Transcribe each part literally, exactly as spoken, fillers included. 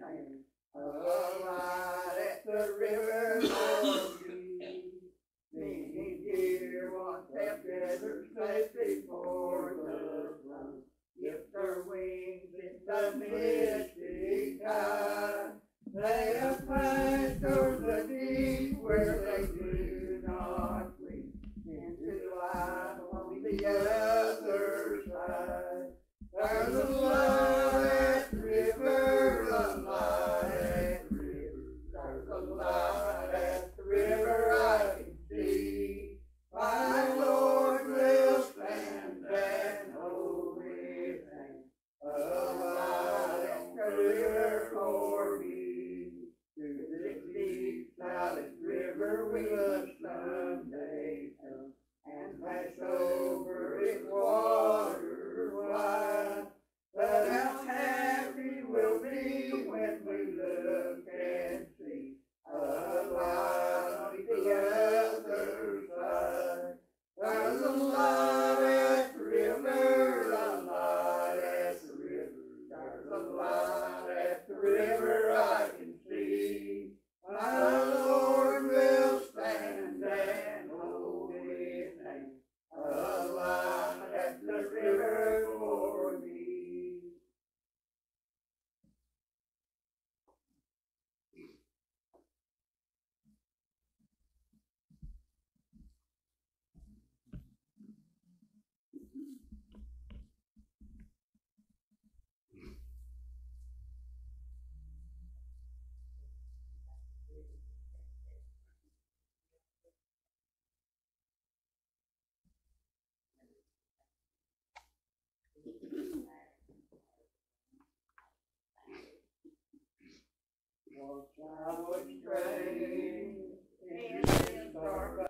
land, a light at the river for me. Many dear ones have gathered safe before the throne. If their wings in the misty tide, they have passed over the deep where they do not flee, into life on the other side. There's a light at the river, a light at the river. There's a light at the river I can see. My Lord will stand and hold his hand. A light at the river for me. Through the deep silent river we must someday come and pass over its water wide. But how happy we'll be when we look and see a light on the other side. There's a light at the river, a light at the river. There's a light at the river I can see. My Lord will stand and hold his hand. A light at the river for me. Once I was straying in this dark.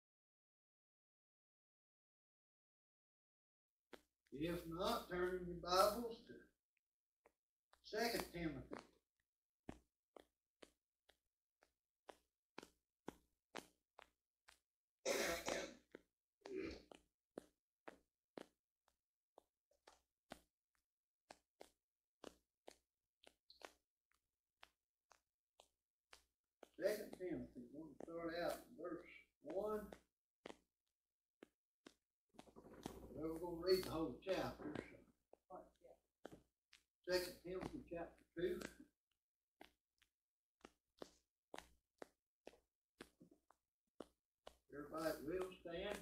If not, turn in your Bibles to Second Timothy. Second Timothy, we're going to start out in verse one. Well, we're going to read the whole chapter. So. Second Timothy chapter two. Everybody will stand.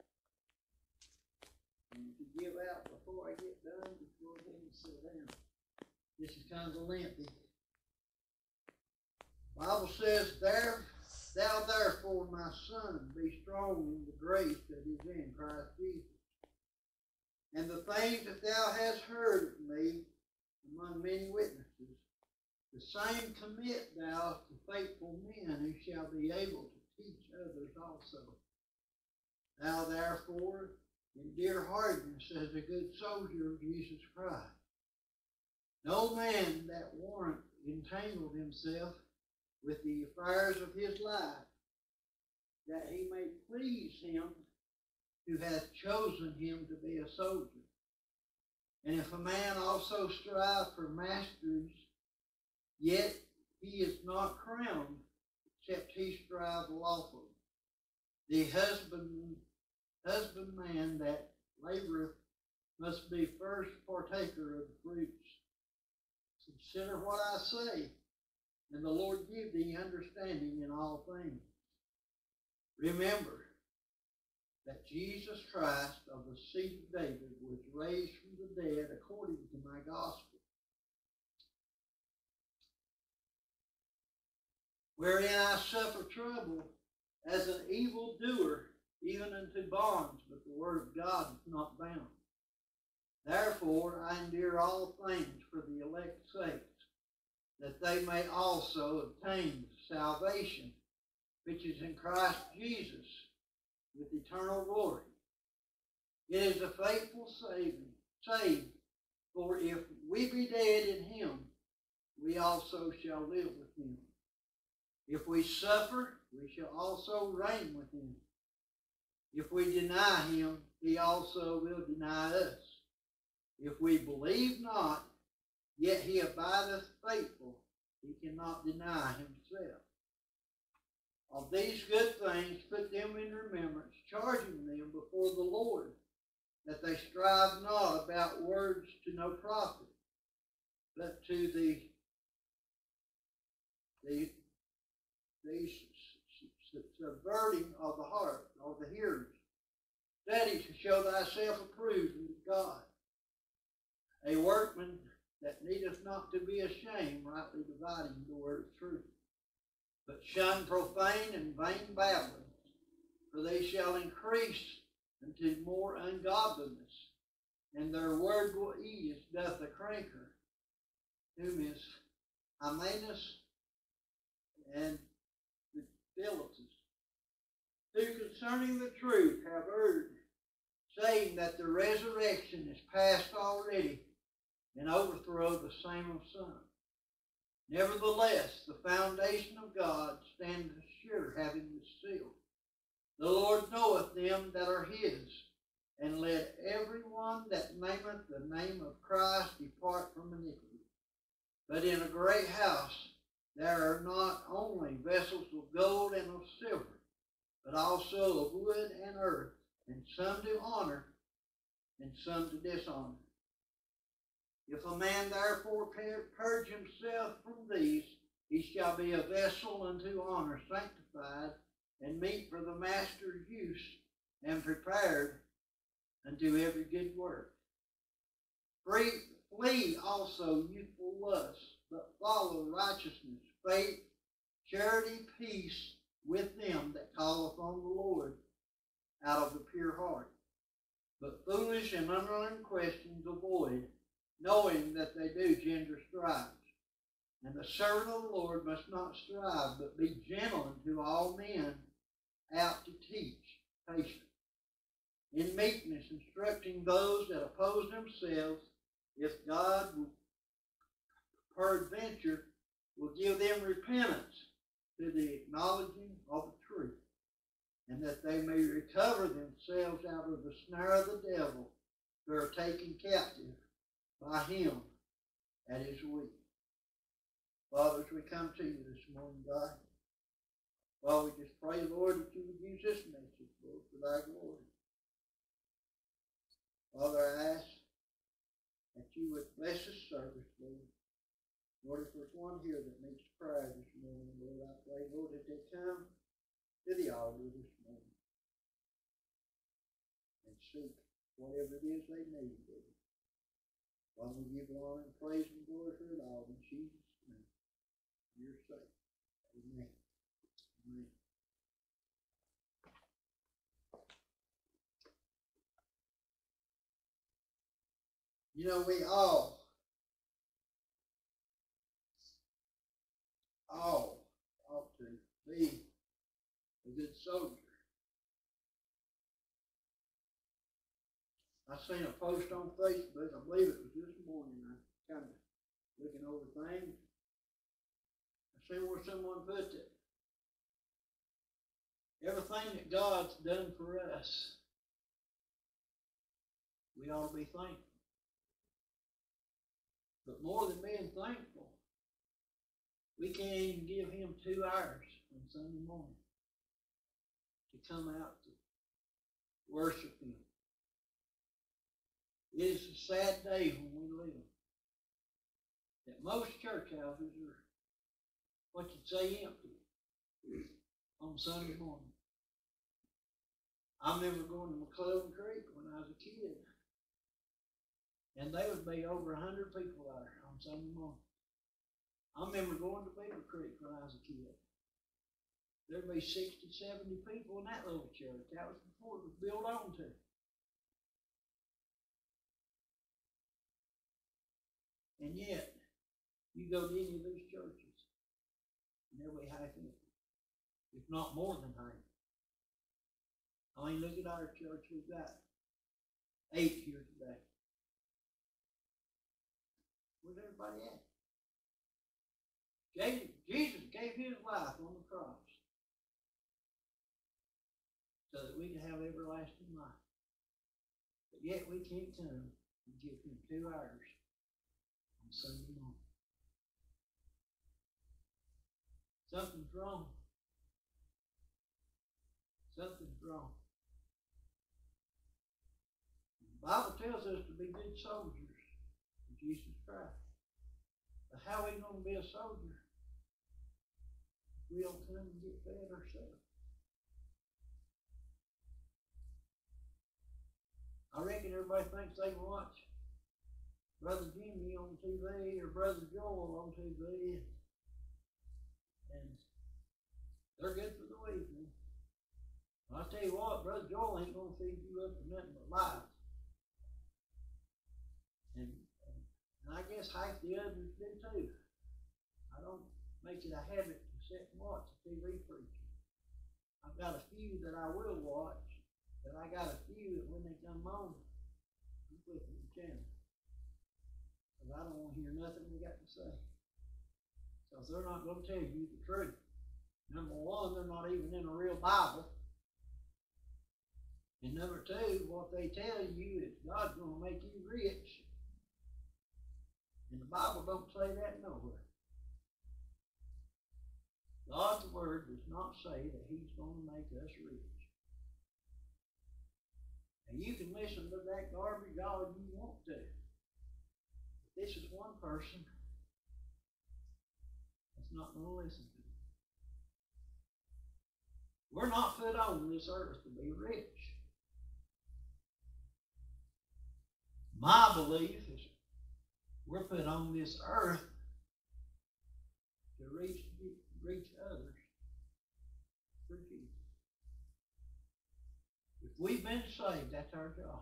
And if you give out before I get done, just go ahead and sit down. This is kind of lengthy. The Bible says, there, thou therefore, my son, be strong in the grace that is in Christ Jesus. And the things that thou hast heard of me among many witnesses, the same commit thou to faithful men who shall be able to teach others also. Thou therefore, in dear hardness as a good soldier of Jesus Christ, no man that warrant entangled himself with the affairs of his life, that he may please him who hath chosen him to be a soldier. And if a man also strive for masteries, yet he is not crowned, except he strive lawfully. The husband, husbandman that laboreth must be first partaker of the fruits. Consider what I say, and the Lord give thee understanding in all things. Remember that Jesus Christ of the seed of David was raised from the dead according to my gospel, wherein I suffer trouble as an evildoer, even unto bonds, but the word of God is not bound. Therefore I endure all things for the elect's sakes, that they may also obtain salvation, which is in Christ Jesus, with eternal glory. It is a faithful saving, save, for if we be dead in him, we also shall live with him. If we suffer, we shall also reign with him. If we deny him, he also will deny us. If we believe not, yet he abideth faithful, he cannot deny himself. Of these good things put them in remembrance, charging them before the Lord, that they strive not about words to no profit, but to the, the, the subverting of the heart of the hearers. Study to show thyself approved unto God, a workman that needeth not to be ashamed, rightly dividing the word of truth. But shun profane and vain babblings, for they shall increase unto more ungodliness, and their word will ease doth the cranker, whom is Hymenaeus and Philetus, who concerning the truth have erred, saying that the resurrection is past already, and overthrow the same of some. Nevertheless, the foundation of God standeth sure, having the seal. The Lord knoweth them that are his, and let every one that nameth the name of Christ depart from iniquity. But in a great house there are not only vessels of gold and of silver, but also of wood and earth, and some to honor, and some to dishonor. If a man therefore purge himself from these, he shall be a vessel unto honor, sanctified, and meet for the master's use, and prepared unto every good work. Free, flee also youthful lusts, but follow righteousness, faith, charity, peace with them that call upon the Lord out of the pure heart. But foolish and unlearned questions avoid, knowing that they do gender strives. And the servant of the Lord must not strive, but be gentle unto all men, apt to teach, patient, in meekness instructing those that oppose themselves, if God will peradventure will give them repentance to the acknowledging of the truth, and that they may recover themselves out of the snare of the devil, who are taken captive by him at his will. Father, as we come to you this morning, God, Father, we just pray, Lord, that you would use this message, Lord, for thy glory. Father, I ask that you would bless this service, Lord. Lord, if there's one here that needs prayer this morning, Lord, I pray, Lord, that they come to the altar this morning and seek whatever it is they need, Lord. Father, we give you honor and praise and glory for it all in Jesus' name. For your sake. Amen. Amen. You know, we all, all ought to be a good soldier. I seen a post on Facebook, I believe it was this morning, I kind of looking over things. I seen where someone put it. Everything that God's done for us, we ought to be thankful. But more than being thankful, we can't even give him two hours on Sunday morning to come out to worship him. It is a sad day when we live. That most church houses are what you'd say empty on Sunday morning. I remember going to McClellan Creek when I was a kid. And there would be over a hundred people there on Sunday morning. I remember going to Beaver Creek when I was a kid. There'd be sixty, seventy people in that little church. That was before it was built onto. And yet, you go to any of these churches, and they'll be half empty, if not more than half. I mean, look at our church. We've got eight here today. Where's everybody at? Jesus gave his life on the cross so that we can have everlasting life. But yet we can't come and give him two hours on Sunday morning. Something's wrong. Something's wrong. The Bible tells us to be good soldiers of Jesus Christ. But how are we going to be a soldier if we don't come and get fed ourselves? I reckon everybody thinks they watch Brother Jimmy on T V or Brother Joel on T V, and they're good for the weekend. I'll tell you what, Brother Joel ain't going to feed you up to nothing but lies. And, and, and I guess half the others do too. I don't make it a habit to sit and watch a T V preacher. I've got a few that I will watch, but I got a few that when they come on, I'm flipping the channel. Because I don't want to hear nothing they got to say. Because they're not going to tell you the truth. Number one, they're not even in a real Bible. And number two, what they tell you is God's going to make you rich. And the Bible don't say that nowhere. God's word does not say that he's going to make us rich. Now you can listen to that garbage all you want to. But this is one person that's not going to listen to it. We're not put on this earth to be rich. My belief is we're put on this earth to reach, reach others for Jesus. If we've been saved, that's our job.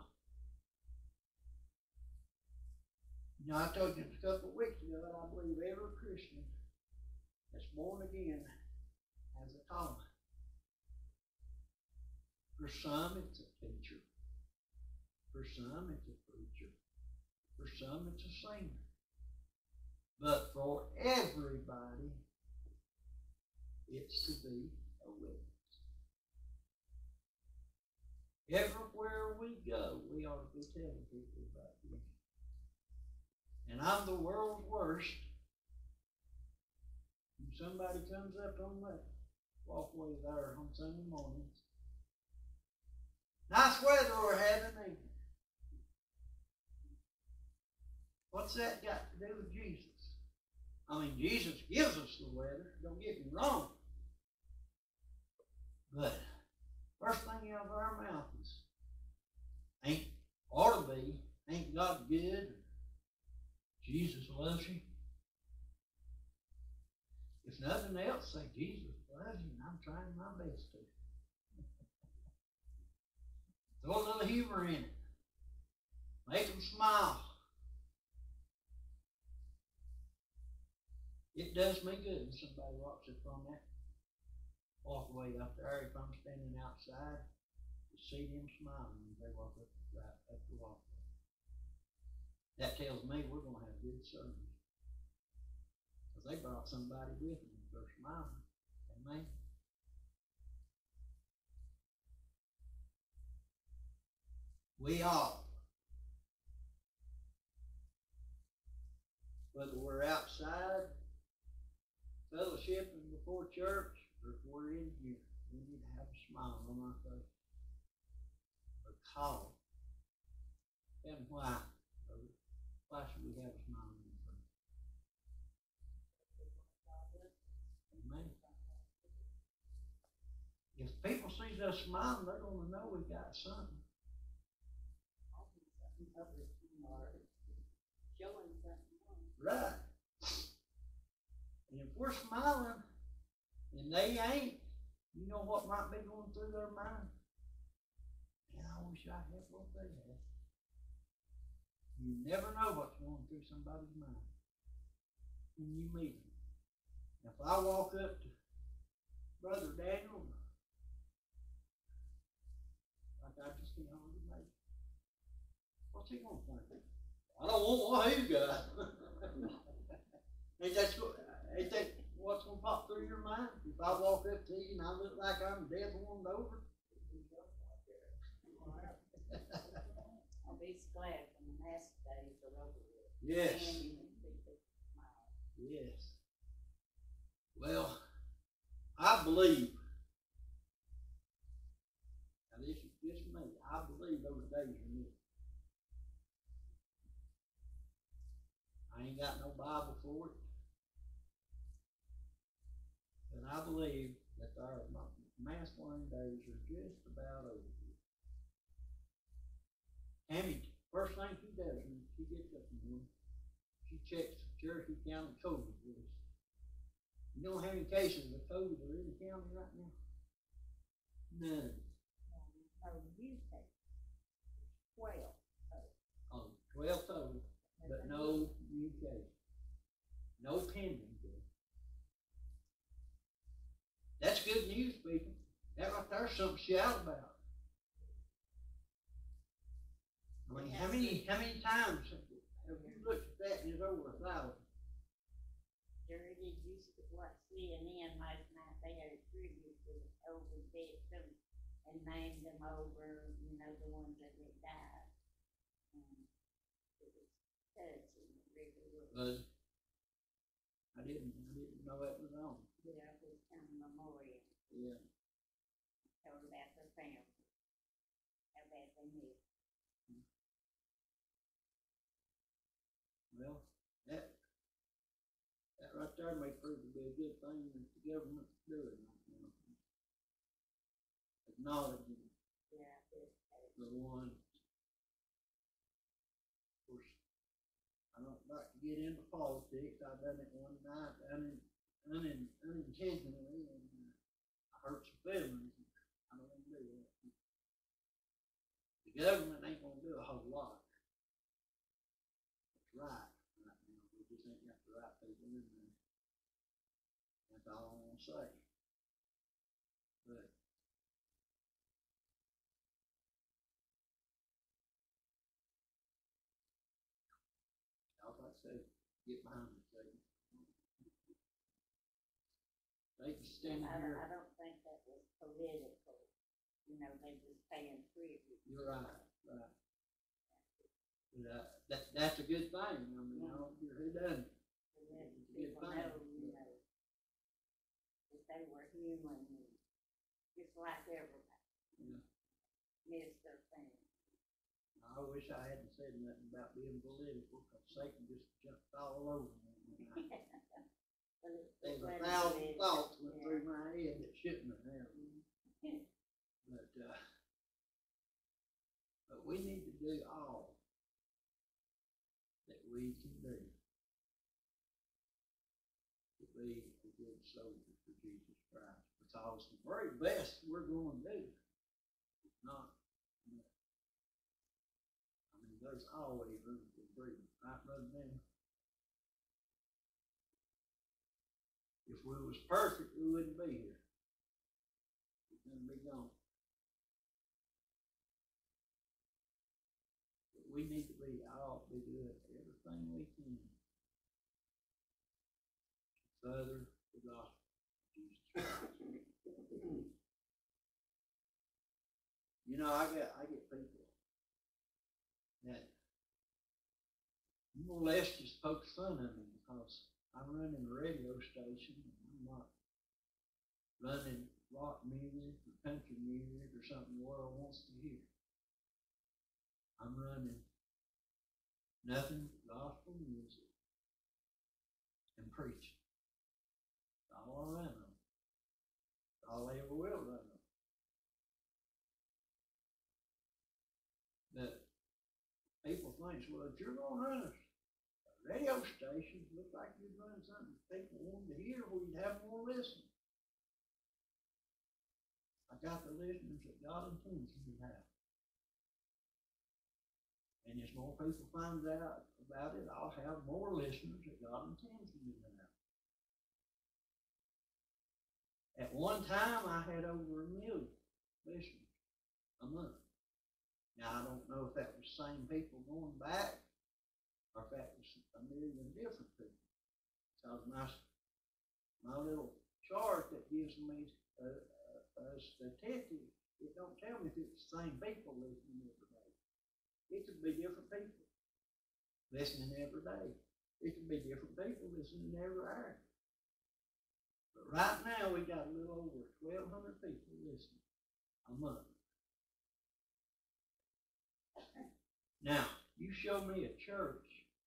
You know, I told you a couple of weeks ago that I believe every Christian that's born again has a calling. For some, it's a teacher. For some, it's a preacher. For some, it's a singer. But for everybody, it's to be a witness. Everywhere we go, we ought to be telling people about Jesus. And I'm the world's worst. When somebody comes up on that walkway there on Sunday mornings, nice weather we're having, ain't it? What's that got to do with Jesus? I mean, Jesus gives us the weather, don't get me wrong. But first thing out of our mouth is, ain't, ought to be, ain't God good? Jesus loves you. If nothing else, say, Jesus loves you, and I'm trying my best to. Throw a little humor in it. Make them smile. It does me good when somebody walks up on that walkway up there. If I'm standing outside, to see them smiling when they walk up, right up the walkway. That tells me we're going to have good service. Because they brought somebody with them if they're smiling. Amen. We all, whether we're outside, fellowshipping before church, or if we're in here, we need to have a smile on our face. Or call. And why? Or why should we have a smile on our face? Amen. If people see us smiling, they're going to know we got something. Right. And if we're smiling and they ain't, you know what might be going through their mind? Man, I wish I had what they had. You never know what's going through somebody's mind when you meet them. If I walk up to Brother Daniel, like I just can't hold it, mate. What's he going to think? I don't want what he's got. Ain't that, ain't that what's going to pop through your mind? If I walk up to you and I look like I'm dead warmed over? I'll be glad when the mask days are over with. Yes. And you can be smile. Yes. Well, believe, now this is just me, I believe those days are near. I ain't got no Bible for it, but I believe that our mass learning days are just about over. Tammy, first thing she does when she gets up in the morning, she checks the Cherokee County COVID list. You don't have any cases of COVID in the county right now? None. Oh, you say twelve. Oh, twelve total, but no new cases. No pending cases. That's good news, people. That right there's something to shout about. I mean, how many, how many times have you, have you looked at that and it's over a thousand? Jerry did used to watch C N N last night. They had a tribute to the COVID victims and named them over, you know, the ones that had died. Um, it was touching, it really was. Was I didn't, I didn't know that was on. Yeah, it was kind of memorial. Yeah. Told about their family. How bad they lived. Well, that, that right there may prove to be a good thing that the government's doing right now. Acknowledging Yeah, it's, the one. Of course, I don't like to get into politics. I've done it one night un, un, unintentionally, and uh, I hurt some feelings. I don't want to do that. The government ain't gonna do a whole lot. It's right right now. We just ain't got the right people in there. That's all I'm gonna say. But like I said, get behind me, Satan. Satan standing I, here. I don't think that was political. You know, they just paying tribute. You're right, right. But, uh, that, that's a good thing. I mean, I don't care who does it. And then It's a good people thing. know, you know, that they were human, just like everybody. Yeah. Miss their family. I wish I hadn't said nothing about being political, because Satan just jumped all over me. But it's There's a glad thousand it is. thoughts went Yeah. through my head that shouldn't have. Mhm. But, uh, but we need to do all that we can do to be a good soldier for Jesus Christ, because the very best we're going to do is not enough. I mean, there's always room for improvement, right, Brother Dan? If we was perfect, we wouldn't be here. We'd then be gone. But we need to be all be doing everything we can to further the gospel of Jesus Christ. You know, I get I get people that more or less just poke fun at me because I'm running a radio station and I'm not running rock music or country music or something the world wants to hear. I'm running nothing but gospel music and preaching. That's all I run on. That's all I ever will run on. But people think, well, if you're going to run a radio station, it looks like you'd run something people wanted to hear where you'd have more listeners. I got the listeners that God intends me to have. And as more people find out about it, I'll have more listeners that God intends me to have. At one time, I had over a million listeners a month. Now, I don't know if that was the same people going back or if that was a million different people. Because my, my little chart that gives me a, a, a statistic, it don't tell me if it's the same people listening every day. It could be different people listening every day. It could be different people listening every hour. But right now, we got a little over twelve hundred people listening a month. Now, you show me a church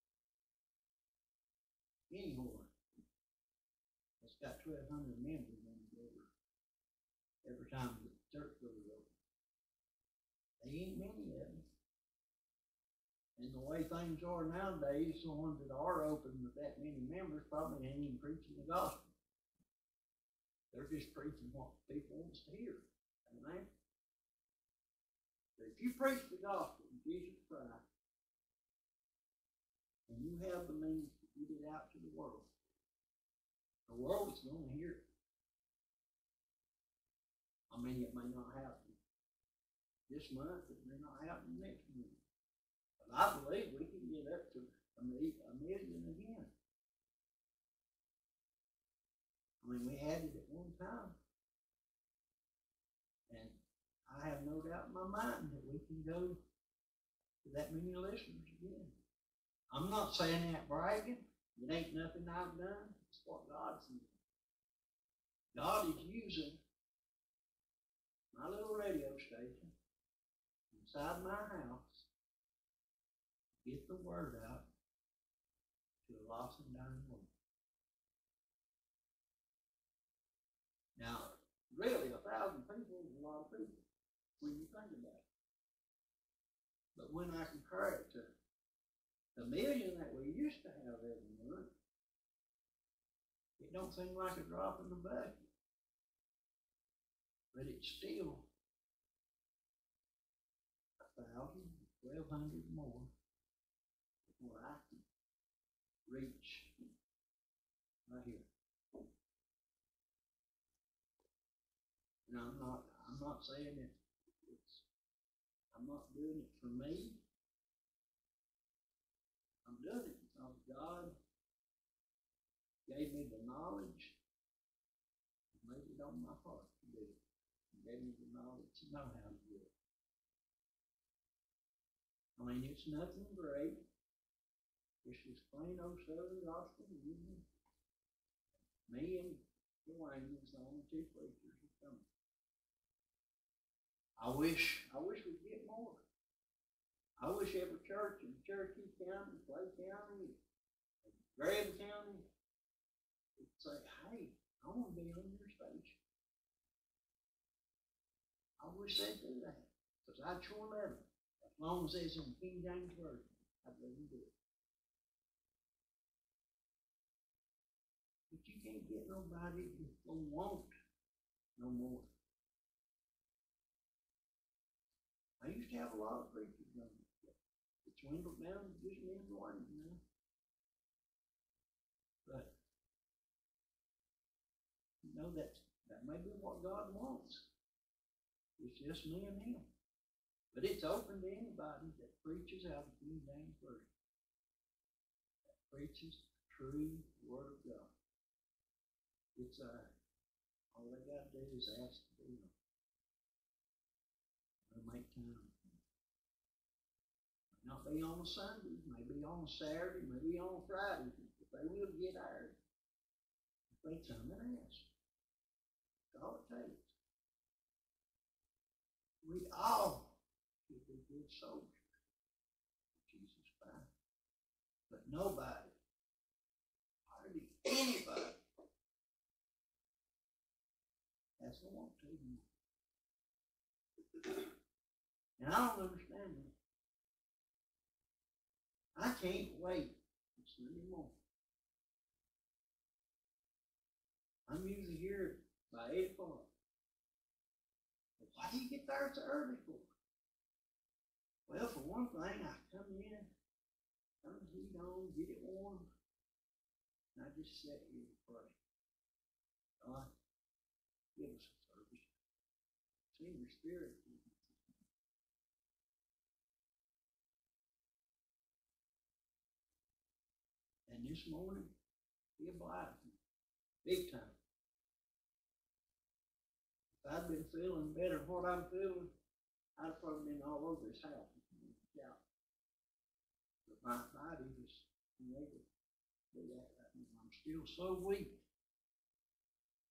anywhere that's got twelve hundred members on it every, every time the church goes open. There ain't many of them. And the way things are nowadays, the ones that are open with that many members probably ain't even preaching the gospel. They're just preaching what people want to hear. Amen? But if you preach the gospel of Jesus Christ, and you have the means to get it out to the world, the world is going to hear it. I mean, it may not happen this month, it may not happen next month. But I believe we can get up to a million again. I mean, we had it at one time. And I have no doubt in my mind that we can go to that many listeners again. I'm not saying that bragging. It ain't nothing I've done. It's what God's doing. God is using my little radio station inside my house to get the word out to a lost and dying world. Now, really, a thousand people is a lot of people when you think about it. But when I compare it to the million that we used to have every month, it don't seem like a drop in the bucket. But it's still a thousand, twelve hundred more before I can reach right here. And I'm not, I'm not saying it, it's, I'm not doing it for me. I'm doing it because God gave me the knowledge and laid it on my heart to do it. He gave me the knowledge to know how to do it. I mean, it's nothing great. It's just plain old Southern gospel music. Me and Dwayne is the only two preachers that come. I wish, I wish we'd get more. I wish every church in Cherokee County, Clay County, Graham County would say, hey, I want to be on your station. I wish they'd do that, because I'd sure let them. As long as it's in King James Version, I'd let them do it. But you can't get nobody that's going to want no more. I used to have a lot of preachers on it. It dwindled down to just me and Dwayne, you know. But, you know, that, that may be what God wants. It's just me and him. But it's open to anybody that preaches out of King James Version. That preaches the true Word of God. It's ours. All they got to do is ask to do it. They'll make time. May not be on a Sunday, maybe on a Saturday, maybe on a Friday, but they will get ours. If they come and ask. That's all it takes. We all should be good soldiers for Jesus Christ. But nobody, hardly anybody, has to want to. And I don't understand that. I can't wait for Sunday morning. I'm usually here by eight o'clock. But why do you get there so early for? Well, for one thing, I come in, turn the heat on, get it warm, and I just sit here and pray. God, give us a service. Send your spirit. And this morning, he obliged me, big time. If I'd been feeling better than what I'm feeling, I'd have probably been all over his house. Yeah. But my body was unable to do that right now. I'm still so weak.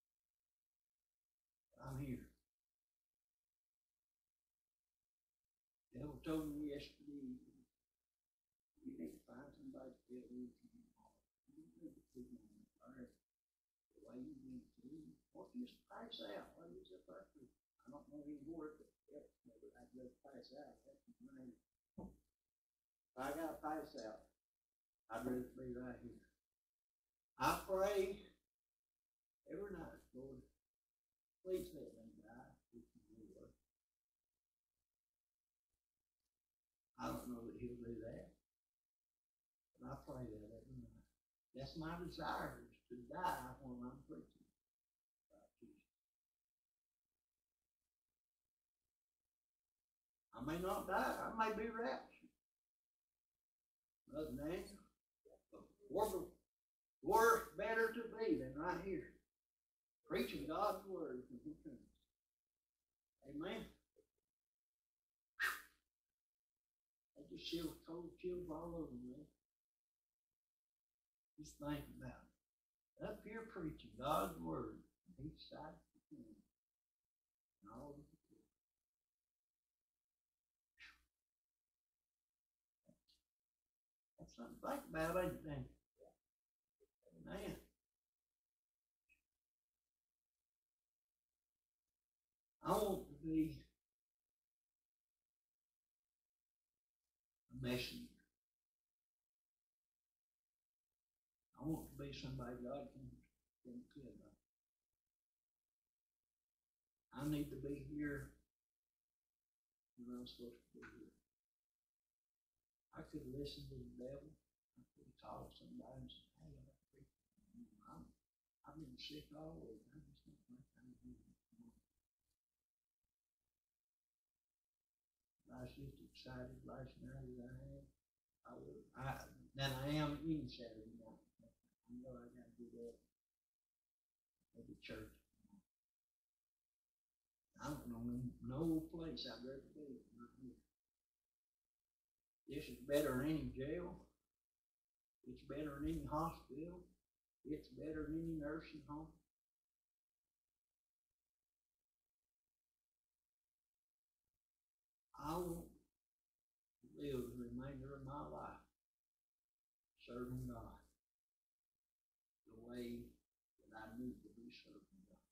told me yesterday, you need to find somebody to get with you. You need to put me on the fire. The way you went through. What if you just pass out? What is it like? I don't know anymore, but yeah, maybe I'd just pass out. That's my name. If I gotta pass out, I'd rather be right here. I pray every night, Lord, please let me die with you, Lord. I don't know that he'll do that, but I pray that every night. That's my desire, is to die when I'm preaching about Jesus. I may not die, I may be raptured. Brother Daniel, where, where's better to be than right here, preaching God's word when he comes. Amen. I just feel cold chills all over me. Just think about it. Up here preaching God's word, each side of the king, and all of the people. That's something to think about, ain't it? Amen. I want to be a messenger. I want to be somebody God can, can kill about. I need to be here when I'm supposed to be here. I could listen to the devil. I could talk to somebody and say, hey, I'm, I've been sick all week. I just don't think I'm here. I was just excited last night that I had. I would, I, than I am any Saturday night. I know I got to do that at the church. I don't know no place I'd rather be than right here. This is better than any jail. It's better than any hospital. It's better than any nursing home. I want to live the remainder of my life serving God the way that I need to be serving God.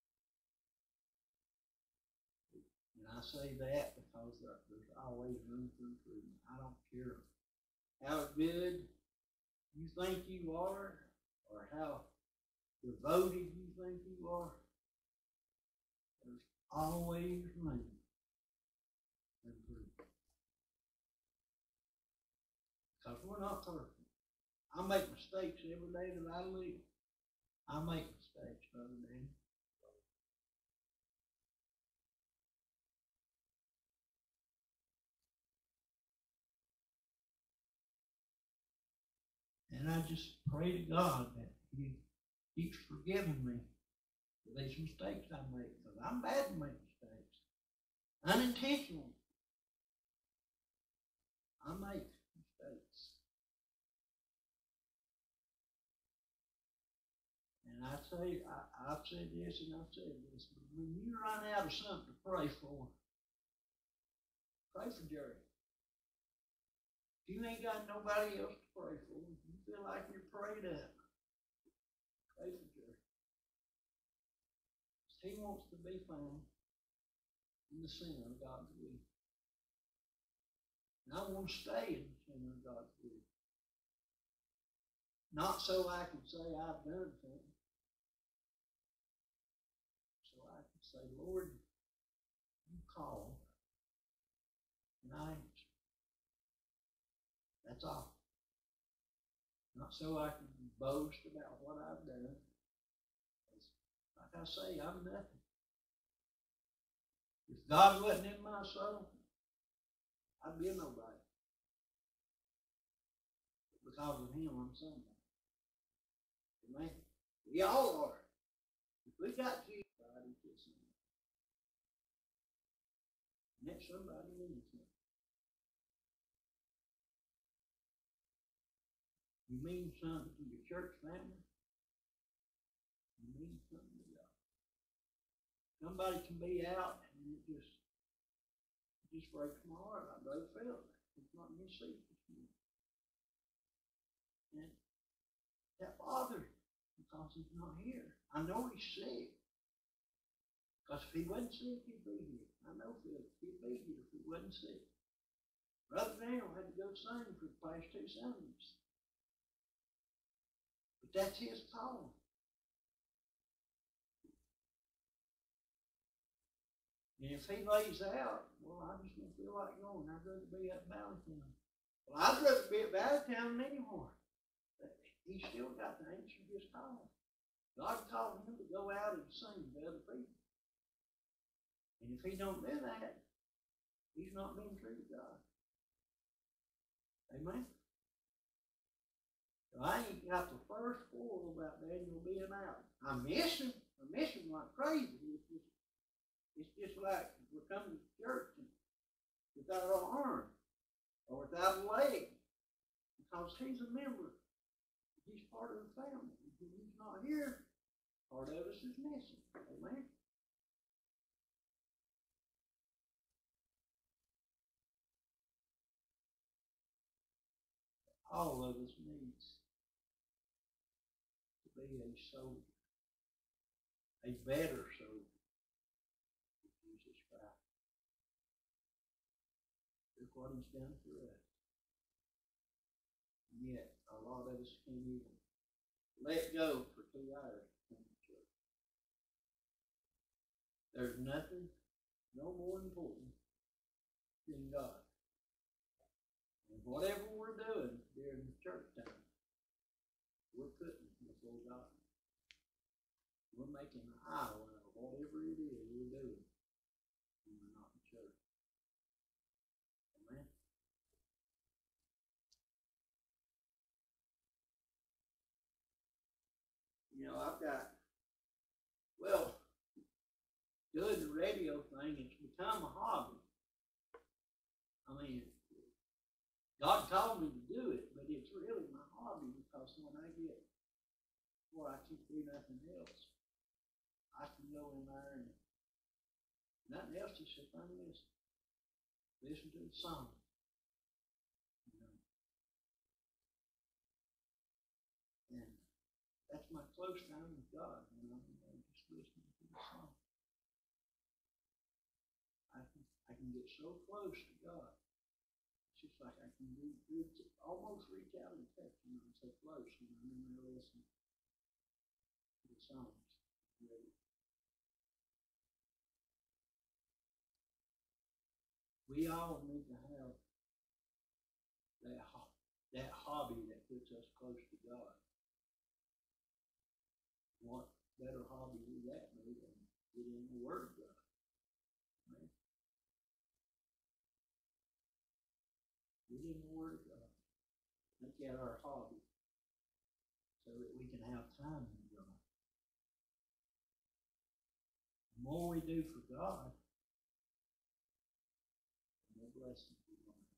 And I say that because there's always room for improvement. I don't care how good you think you are or how devoted you think you are. There's always room for improvement. Because we're not perfect. I make mistakes every day that I live. I make mistakes, Brother Dan. And I just pray to God that he keeps forgiving me for these mistakes I make. Because I'm bad to make mistakes. Unintentional. I make mistakes. And I say, I, I've said this and I've said this, but when you run out of something to pray for, pray for Jerry. If you ain't got nobody else to pray for, you feel like you're prayed up, pray for Jerry. He wants to be found in the center of God's will. And I want to stay in the center of God's will. Not so I can say I've done something. So I can say, Lord, you called, and I answered. That's all. Not so I can boast about what I've done. Like I say, I'm nothing. If God wasn't in my soul, I'd be a nobody. Because of him, I'm somebody. Amen. We all are. If we got Jesus, God is just somebody. And that somebody means something. You mean something to your church family? You mean something to God. Somebody can be out and it just, Just breaks my heart. I brother felt that. It's not in his seat this morning. And that bothers me because he's not here. I know he's sick. Because if he wasn't sick, he'd be here. I know Philip, he'd be here if he wasn't sick. Brother Daniel had to go sing for the past two Sundays. But that's his calling. And if he lays out, well, I just don't feel like going. I'd rather be at Valleytown. Well, I'd rather be at Valleytown than anymore. But he still got to answer his calling. God called him to go out and sing to other people. And if he don't do that, he's not being true to God. Amen? So I ain't got the first quarrel about Daniel being out. I miss him. I miss him like crazy. It's just, it's just like we're coming to church without an arm or without a leg because he's a member. He's part of the family. If he's not here, part of us is missing. Amen? All of us needs to be a soldier, a better soldier of Jesus Christ. Look what he's done for us. And yet, a lot of us can't even let go for two hours from the church. There's nothing no more important than God. And whatever we're doing during the church time, we're putting it before God. We're making an idol out of whatever it is we're doing when we're not in church. Amen? You know, I've got, well, doing the radio thing, it's become a hobby. I mean, God called me to do it, but it's really my hobby because when I get where I can't do nothing else, I can go in there and nothing else, just sit there and listen. Listen to the song. You know. And that's my close time with God, you know, just listening to the song. I can, I can get so close to God. It's just like I can reach, reach, almost reach out and touch him. I'm so close, and I'm in there listening to the songs. Ready. We all need to have that, that hobby that puts us close to God. What better hobby would that be than get in the Word of God? Right? Get in the Word of God. Make that our hobby so that we can have time in God. The more we do for God, the more blessings we will have.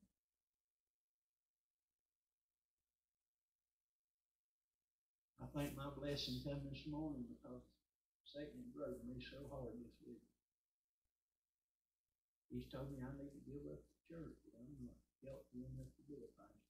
I think my blessing came this morning because Satan drove me so hard this week. He's told me I need to give up the church, but I'm not healthy enough to do it, Pastor.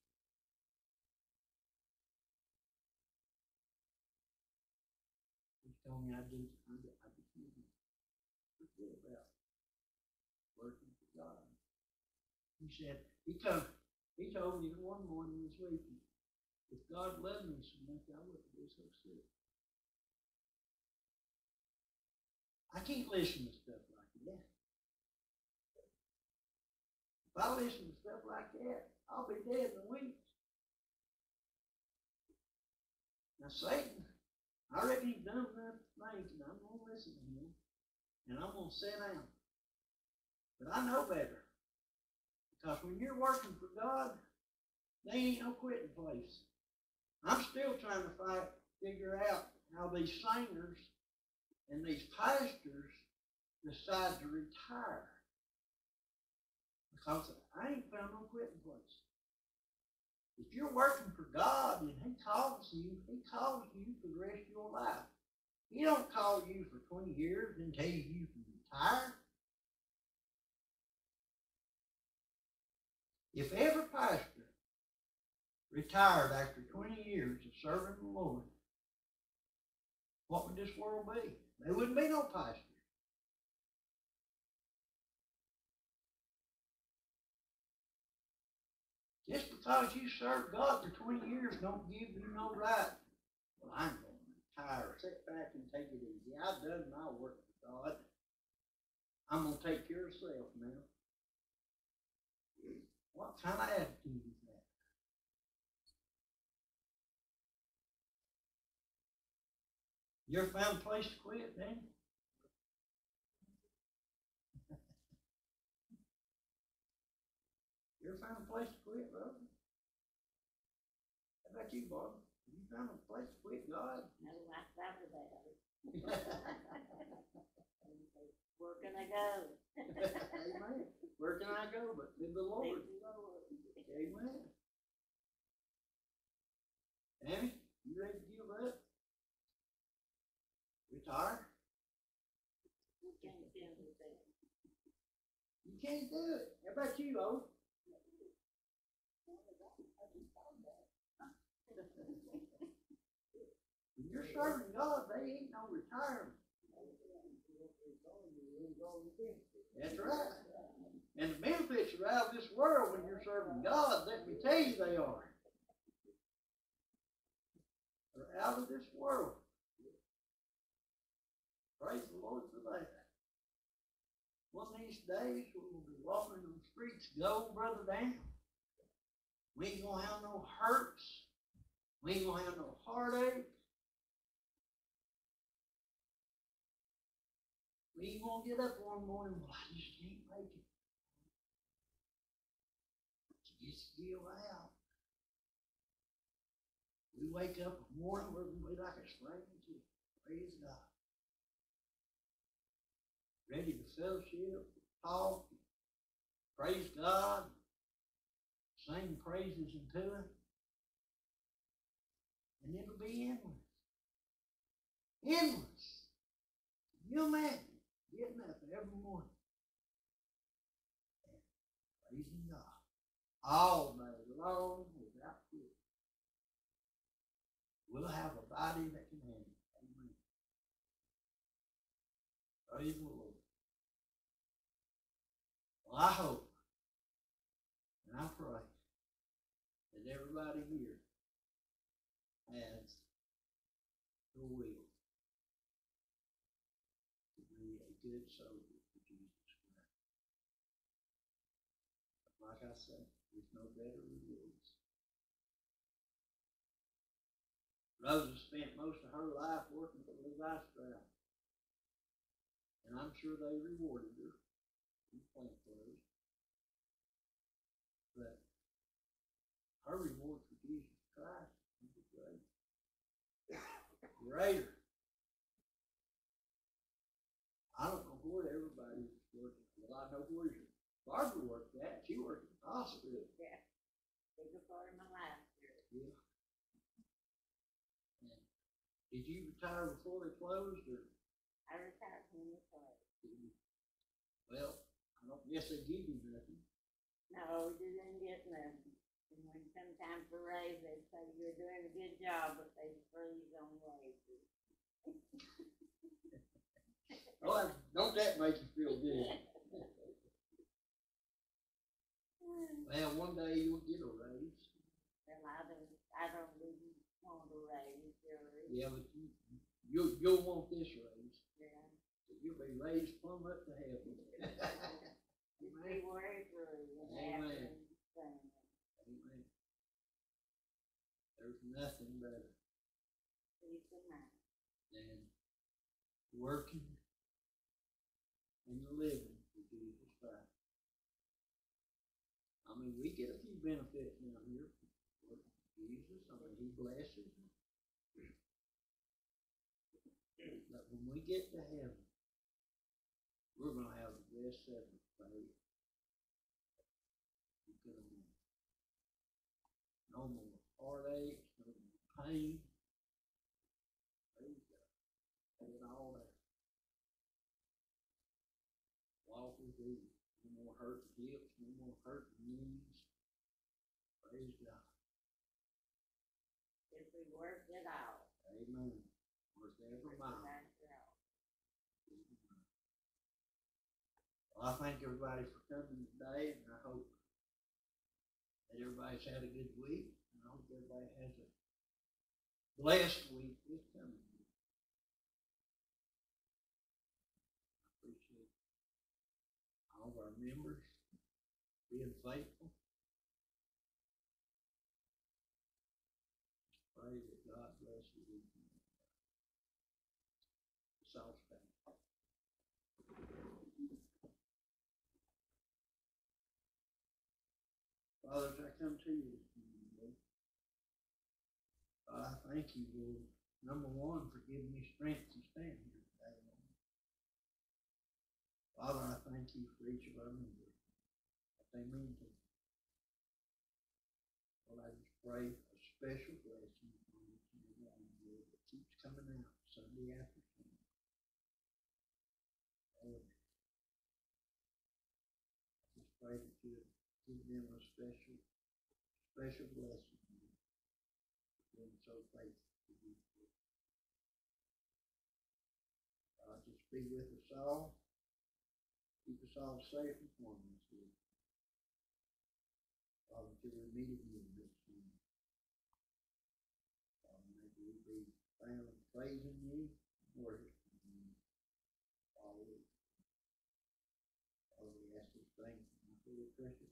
He's told me I do, I, I just need to forget about working for God. He said, he told, he told me one morning this week, if God loved me so much, I wouldn't be so sick. I can't listen to stuff like that. If I listen to stuff like that, I'll be dead in a week. Now Satan, I reckon he's done enough things, and I'm going to listen to him, and I'm going to sit down. But I know better. Because when you're working for God, there ain't no quitting place. I'm still trying to fight, figure out how these singers and these pastors decide to retire. Because I ain't found no quitting place. If you're working for God and he calls you, he calls you for the rest of your life. He don't call you for twenty years and tell you you can retire. If every pastor retired after twenty years of serving the Lord, what would this world be? There wouldn't be no pastors. Just because you served God for twenty years don't give you no right. Well, I'm going to retire, sit back and take it easy. I've done my work for God. I'm going to take care of self now. What kind of attitude is that? You ever found a place to quit, then? You ever found a place to quit, brother? How about you, Bob? Have you found a place to quit God? No, I thought about it. Where can I go? Amen. Where can I go but to the Lord? Thank you, Lord. Amen. Annie, you ready to give up? Retire? You can't do that. You can't do it. How about you, O? When you're serving God, they ain't no retirement. That's right. And the benefits are out of this world when you're serving God. Let me tell you they are. They're out of this world. Praise the Lord for that. One of these days we'll be walking on the streets of gold, Brother Dan. We ain't gonna have no hurts. We ain't gonna have no heartache. We ain't gonna get up one morning, well, I just can't make it. Just give out. We wake up in the morning, we're gonna be like a spring chicken. Praise God. Ready to fellowship, talk, praise God, sing praises unto Him. And it'll be endless. Endless. You imagine getting up every morning and praising God all day long without quitting. We'll have a body that can handle it. Amen. Praise the Lord. Well, I hope and I pray that everybody here has the will to be a good soldier for Jesus Christ. Like I said, there's no better rewards. Rosa spent most of her life working for Levi Strauss, and I'm sure they rewarded her in plant clothes. But her reward for Jesus Christ is great. Greater. I don't know where everybody is working. Well, I know where Barbara worked at. She worked at the hospital. Yeah. Bigger part of my life. Yeah. And did you retire before they closed, or? I retired when they closed. Well, I don't guess they give you nothing. No, we didn't get nothing. And when it come time for raise, they say you're doing a good job, but they freeze on wages. Oh, don't that make you feel good? Well, one day you'll get a raise. Well, I don't, I don't even want a raise, really. Yeah, but you, you'll, you'll want this raise. Yeah. You'll be raised plumb up to heaven. Just be worried through and Amen. Amen. Amen. There's nothing better Peace of mind. than working and living for Jesus Christ. I mean, we get a few benefits down here for Jesus. I mean, He blesses us. But when we get to heaven, we're going to have the best seven days. No more heartaches, no more pain. Praise God. Have it all there. Walk with thee. No more hurting hips, no more hurting knees. Praise God. If we worked it out. Amen. Worth every mile. Well, I thank everybody for coming today, and I hope that everybody's had a good week, and I hope everybody has a blessed week this coming week. I appreciate all of our members being faithful. Pray that God bless you. South Bank. Father, as I come to you this morning, Lord, I thank you, Lord, number one, for giving me strength to stand here today, Lord. Father, I thank you for each of our members, what they mean to me. Lord, I just pray a special blessing on each and every one, Lord, that keeps coming out Sunday after Sunday. Lord, I just pray that you give them a special, special blessing. Being so faithful to you. God, just be with us all. Keep us all safe and harmless, Lord. Father, until we meet again this morning. Father, may we be found praising you, worshiping you always. Father, we ask this thing in the holy precious